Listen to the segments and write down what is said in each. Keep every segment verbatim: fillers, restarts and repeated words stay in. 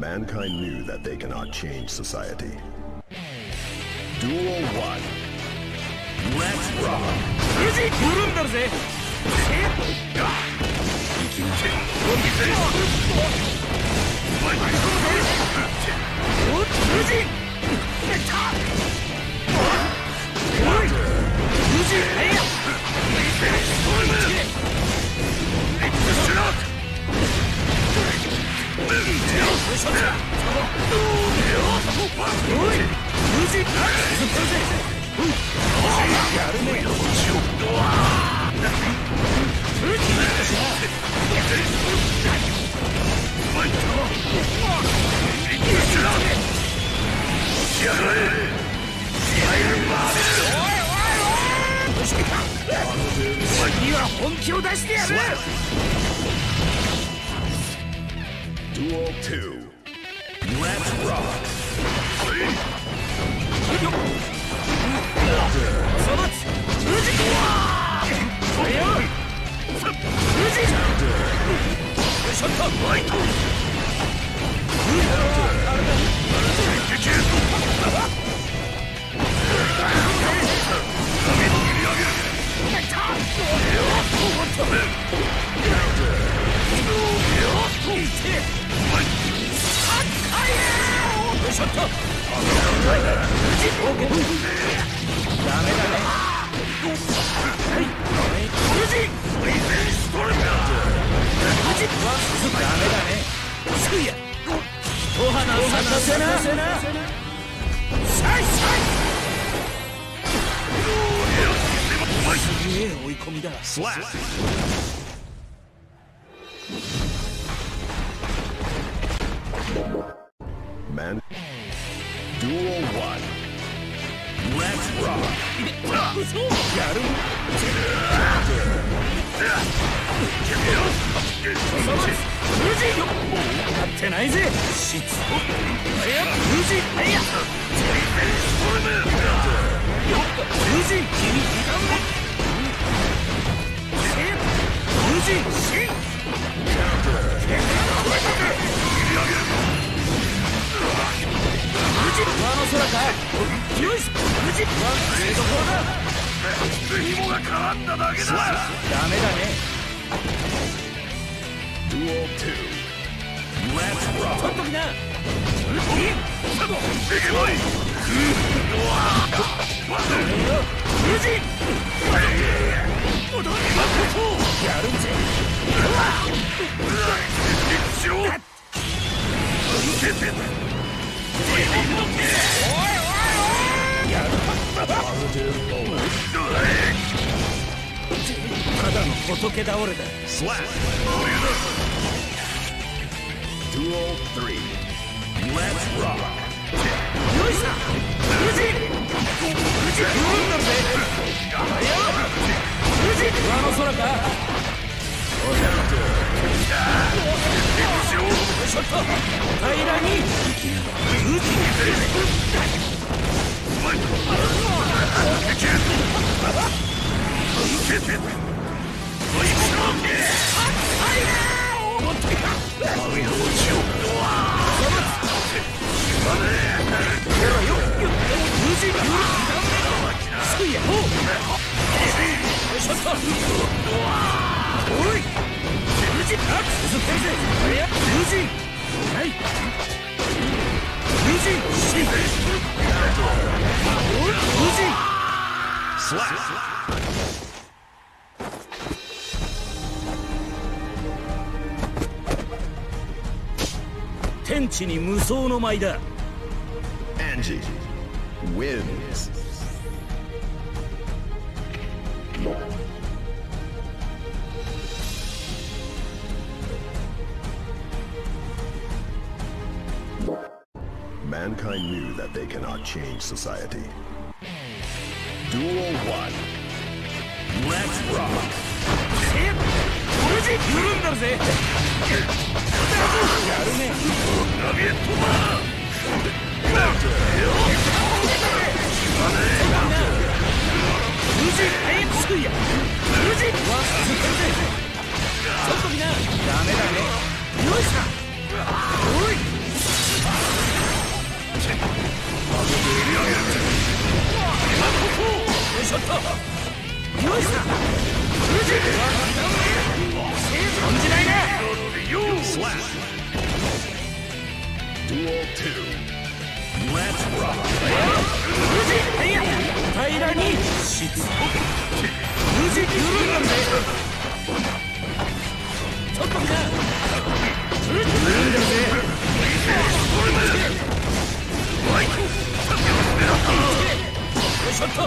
Mankind knew that they cannot change society. Duel one. Let's rock! 無事来るんだぜ。次は本気を出してやる。 Duel two. Let's rock! Slap! Man. Duel one. Let's rock! やる。 勝ってないぜ。しつこい。無事。はいや。無事。君頑張れ。 無事死ん。無事上の空か。よし無事上どころだ。芋が絡んだだけだ。ダメだね。 Duel two. Let's rock! ちょっときな。無事。やるんぜ。ただの仏倒れだ。 Duel three. Let's rock! よいしょ。無事。無事来るんだぜ。無事上の空か。 ちょっと平らに武器おい無事か続けるぜ。無事はい無事死んおい無事スラッ天地に無双の舞だ。 Angie wins. Mankind knew that they cannot change society. Duel one. Let's rock! 無事緩んだぜ。やるね。ナビエットマン。無事早くつくや。無事わっつけるぜ。ちょっとみんなダメだね。よいしょ。おい。 しょっとよいさ富士存じないね Duel two. Let's rock. 富士いや平らに質富士緩んだんだよちょっとか富士緩んだぜよいしょっと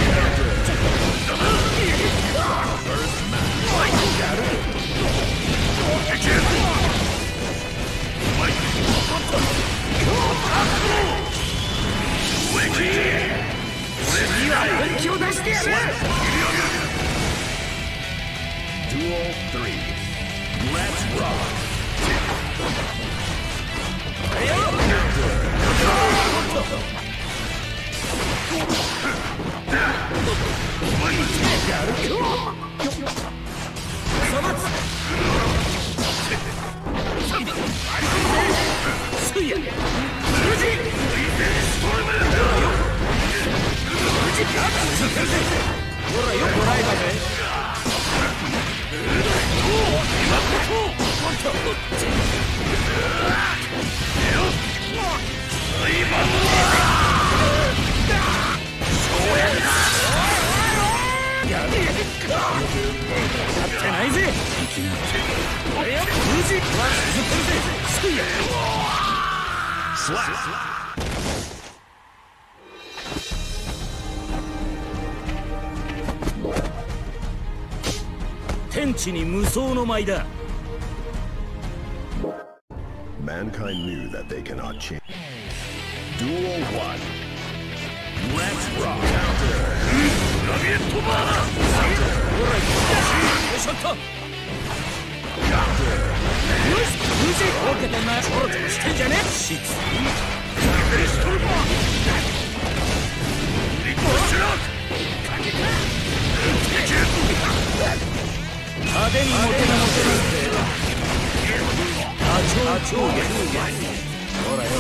次は本気を出してやる Duel three. Let's rock. ほらよくないかぜやってないぜ俺よ富士は続けるぜすいや Slap. 天地に無双の舞だ Mankind knew that they cannot change. Duel one. Let's rock. Counter. ほらよいしょっと Counter. よし富士受けてんなちょろちょろしてんじゃね質派手にモテなモテるってあちょうげほらよ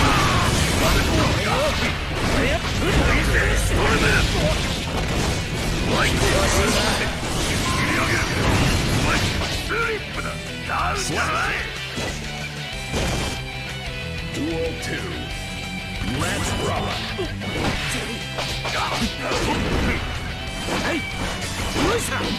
Duel two. Let's rock. はいよいしょ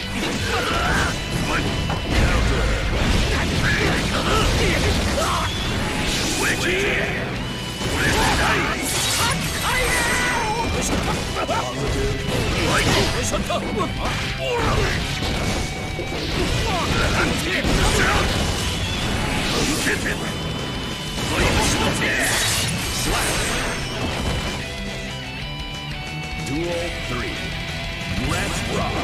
Duel three. Let's rock.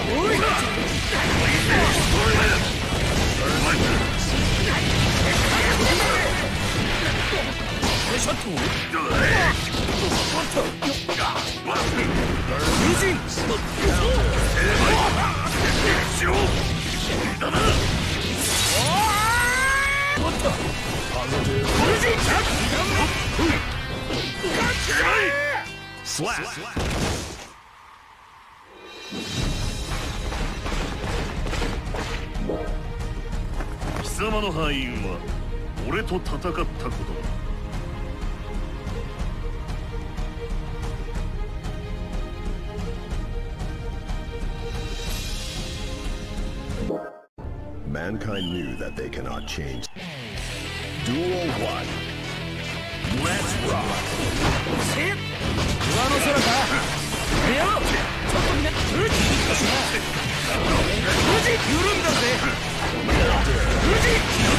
Slap. Slap. 貴様の敗因は俺と戦ったことだ。 Mankind knew that they cannot change. Duel one. Let's rock. 上の空かいやちょっとみんな富士富士緩んだぜ富士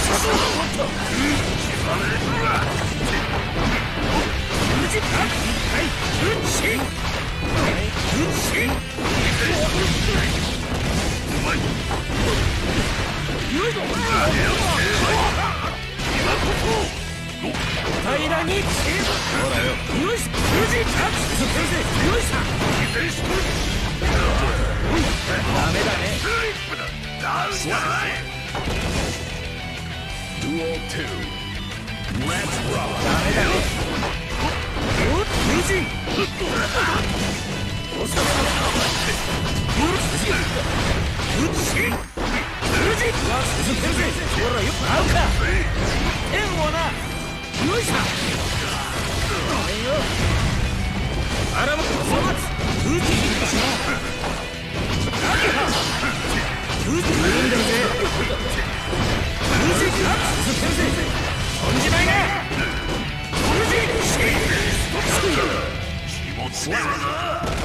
富士かはい富士富士よいしょ平らにほらよよし富士か続けるぜよいしょダメだね Duel two. Let's rock. ダメだね人おさまうるしうつしうじわ続けるぜほらよ合うか天をなよいしょごめんよあらむくおまつうじ何はうじいるんだぜうじ続けるぜ存じないなうじし気持ち悪いな